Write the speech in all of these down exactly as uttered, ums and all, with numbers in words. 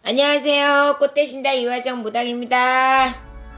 안녕하세요. 꽃대신다 이화정 무당입니다.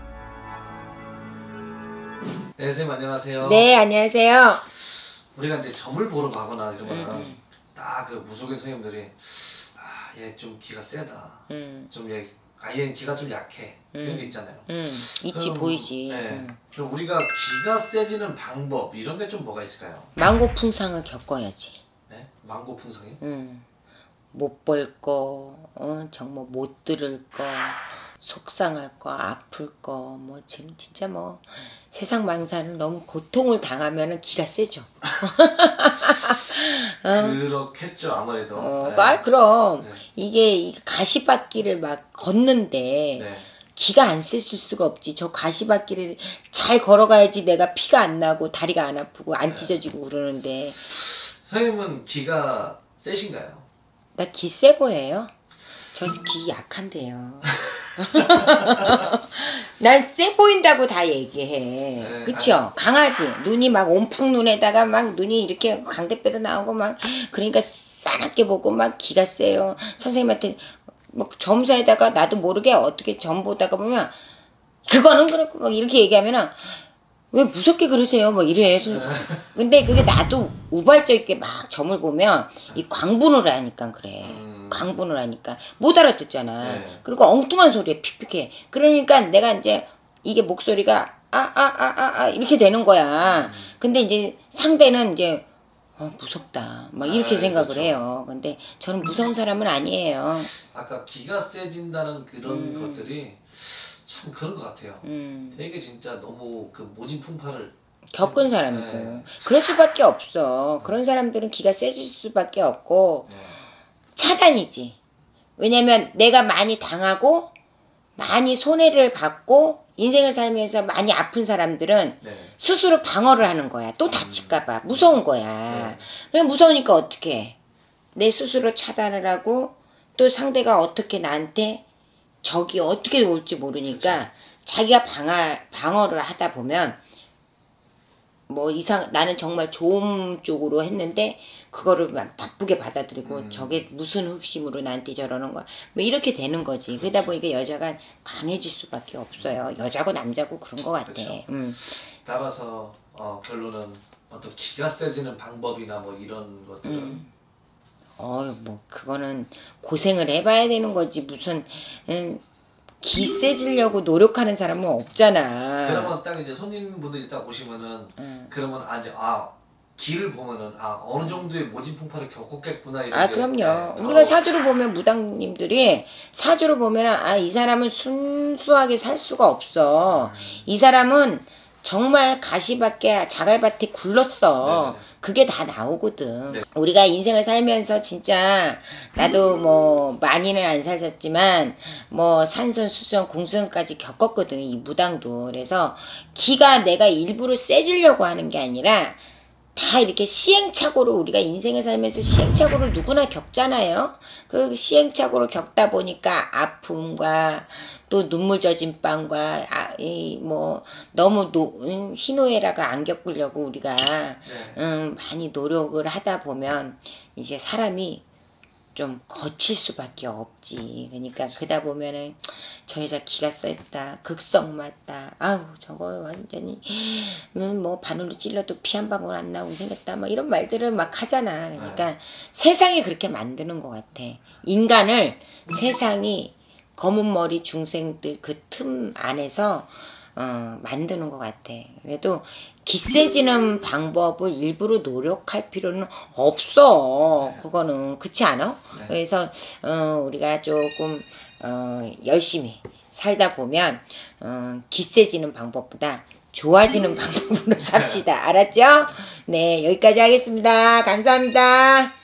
네, 선생님 안녕하세요. 네, 안녕하세요. 우리가 이제 점을 보러 가거나 이러면 음, 음. 딱 그 무속인 선생님들이 아, 얘 좀 기가 세다. 음. 좀 얘, 아, 얘 기가 좀 약해. 음. 이런 게 있잖아요. 음, 있지, 그럼, 보이지. 네. 음. 그럼 우리가 기가 세지는 방법 이런 게 좀 뭐가 있을까요? 망고풍상을 겪어야지. 네? 망고풍상이? 음. 못 볼 거, 어, 정말 못 들을 거, 속상할 거, 아플 거, 뭐 지금 진짜 뭐 세상 망사는 너무 고통을 당하면은 기가 세죠. 어? 그렇겠죠 아무래도. 어, 네. 아, 그럼 네. 이게 가시밭길을 막 걷는데 네. 기가 안 셌을 수가 없지. 저 가시밭길을 잘 걸어가야지 내가 피가 안 나고 다리가 안 아프고 안 찢어지고 그러는데. 선생님은 기가 세신가요? 나 기 세 보여요? 저 기 약한데요. 난 세 보인다고 다 얘기해. 네, 그쵸? 아니. 강하지? 눈이 막 옴팡 눈에다가 막 눈이 이렇게 광대뼈도 나오고 막 그러니까 싸납게 보고 막 기가 세요. 선생님한테 뭐 점사에다가 나도 모르게 어떻게 점 보다가 보면 그거는 그렇고 막 이렇게 얘기하면은 왜 무섭게 그러세요? 막 이래. 근데 그게 나도 우발적이게 막 점을 보면 이 광분을 하니까 그래. 음. 광분을 하니까 못 알아듣잖아. 네. 그리고 엉뚱한 소리에 픽픽해. 그러니까 내가 이제 이게 목소리가 아 아 아 아 아 이렇게 되는 거야. 음. 근데 이제 상대는 이제 어, 무섭다. 막 이렇게 아, 생각을 그렇죠. 해요. 근데 저는 무서운 사람은 아니에요. 아까 기가 세진다는 그런 음. 것들이 참 그런 것 같아요. 음. 되게 진짜 너무 그 모진 풍파를 겪은 사람이고. 네. 그럴 수밖에 없어. 그런 사람들은 기가 세질 수밖에 없고 네. 차단이지. 왜냐면 내가 많이 당하고 많이 손해를 받고 인생을 살면서 많이 아픈 사람들은 네. 스스로 방어를 하는 거야. 또 다칠까봐. 무서운 거야. 네. 그냥 무서우니까 어떻게 해? 내 스스로 차단을 하고 또 상대가 어떻게 나한테 적이 어떻게 올지 모르니까 그렇죠. 자기가 방어, 방어를 하다 보면 뭐 이상 나는 정말 좋은 쪽으로 했는데 그거를 막 나쁘게 받아들이고 음. 저게 무슨 흑심으로 나한테 저러는 거야 뭐 이렇게 되는 거지. 그러다 보니까 여자가 강해질 수밖에 없어요. 여자고 남자고 그런 거 같아. 그렇죠. 음. 따라서 어, 결론은 어떤 기가 세지는 방법이나 뭐 이런 것들은 음. 어유 뭐 그거는 고생을 해봐야 되는 거지 무슨 음, 기 세지려고 노력하는 사람은 없잖아. 그러면 딱 이제 손님분들이 딱 오시면은 음. 그러면 아 이제 아 기를 보면은 아 어느 정도의 모진 풍파를 겪었겠구나 이런 아 게, 그럼요. 네, 우리가 바로 사주를 보면 무당님들이 사주를 보면 아 이 사람은 순수하게 살 수가 없어. 이 사람은 정말 가시밭에 자갈밭에 굴렀어. 네네네. 그게 다 나오거든. 네. 우리가 인생을 살면서 진짜 나도 뭐 많이는 안 살았지만 뭐 산선, 수선, 공선까지 겪었거든. 이 무당도. 그래서 기가 내가 일부러 세지려고 하는 게 아니라 다 이렇게 시행착오로 우리가 인생을 살면서 시행착오를 누구나 겪잖아요. 그 시행착오를 겪다 보니까 아픔과 또 눈물 젖은 빵과 아, 이 뭐 너무 노, 음, 희노애락을 안 겪으려고 우리가 네. 음, 많이 노력을 하다 보면 이제 사람이 좀 거칠 수밖에 없지. 그러니까 그러다 보면은 저 여자 기가 셌다, 극성 맞다, 아우 저거 완전히 음, 뭐 바늘로 찔러도 피 한 방울 안 나오고 생겼다, 막 이런 말들을 막 하잖아. 그러니까 네. 세상이 그렇게 만드는 것 같아. 인간을 세상이 검은 머리 중생들 그 틈 안에서 어, 만드는 것 같아. 그래도 기세지는 방법을 일부러 노력할 필요는 없어. 네. 그거는 그렇지 않아? 네. 그래서 어, 우리가 조금 어, 열심히 살다 보면 어, 기세지는 방법보다 좋아지는 방법으로 삽시다. 알았죠? 네, 여기까지 하겠습니다. 감사합니다.